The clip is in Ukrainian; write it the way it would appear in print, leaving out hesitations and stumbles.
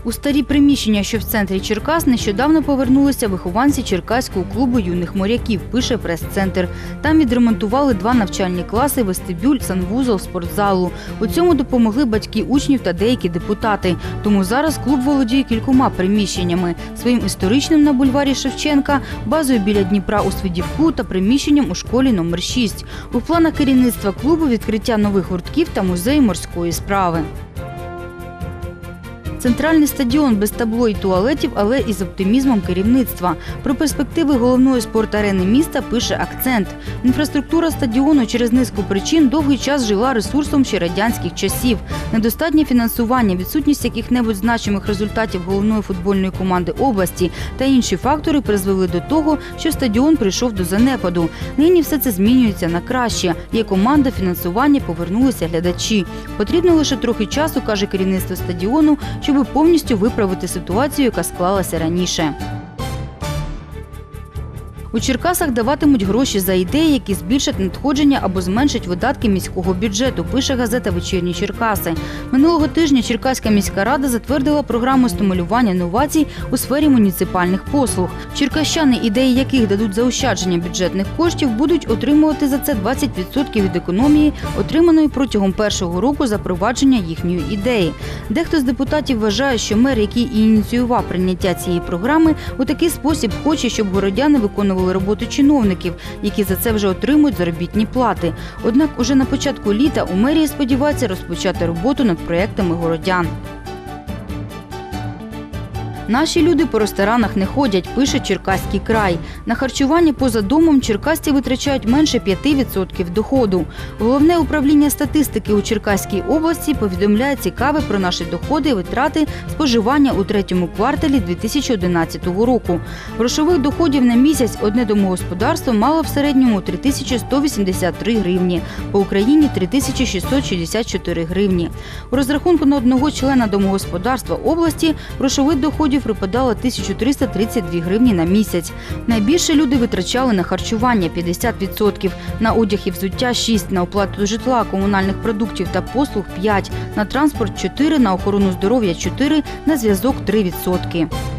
У старі приміщення, що в центрі Черкас, нещодавно повернулися вихованці Черкаського клубу юних моряків, пише прес-центр. Там відремонтували 2 навчальні класи, вестибюль, санвузол, спортзалу. У цьому допомогли батьки учнів та деякі депутати. Тому зараз клуб володіє кількома приміщеннями. Своїм історичним на бульварі Шевченка, базою біля Дніпра у Свидівку та приміщенням у школі номер 6. У планах керівництва клубу відкриття нових гуртків та музей морської справи. Центральний стадіон без табло і туалетів, але із оптимізмом керівництва. Про перспективи головної спорт-арени міста пише «Акцент». Інфраструктура стадіону через низку причин довгий час жила ресурсом ще радянських часів. Недостатнє фінансування, відсутність яких-небудь значимих результатів головної футбольної команди області та інші фактори призвели до того, що стадіон прийшов до занепаду. Нині все це змінюється на краще. Є команда, фінансування, повернулися глядачі. Потрібно лише трохи часу, каже керівництво стадіону, щоб повністю виправити ситуацію, яка склалася раніше. У Черкасах даватимуть гроші за ідеї, які збільшать надходження або зменшать видатки міського бюджету, пише газета «Вечірні Черкаси». Минулого тижня Черкаська міська рада затвердила програму стимулювання новацій у сфері муніципальних послуг. Черкащани, ідеї яких дадуть заощадження бюджетних коштів, будуть отримувати за це 20% від економії, отриманої протягом першого року запровадження їхньої ідеї. Дехто з депутатів вважає, що мер, який і ініціював прийняття цієї програми, у такий спосіб хоче, щоб городяни виконували роботу чиновників, які за це вже отримують заробітні плати. Однак уже на початку літа у мерії сподіваються розпочати роботу над проєктами городян. Наші люди по ресторанах не ходять, пише Черкаський край. На харчування поза домом черкасці витрачають менше 5% доходу. Головне управління статистики у Черкаській області повідомляє цікаве про наші доходи і витрати споживання у третьому кварталі 2011 року. Грошових доходів на місяць одне домогосподарство мало в середньому 3183 гривні, по Україні – 3664 гривні. У розрахунку на одного члена домогосподарства області грошових доходів припадало 1332 гривні на місяць. Найбільше люди витрачали на харчування – 50%, на одяг і взуття – 6%, на оплату житла, комунальних продуктів та послуг – 5%, на транспорт – 4%, на охорону здоров'я – 4%, на зв'язок – 3%.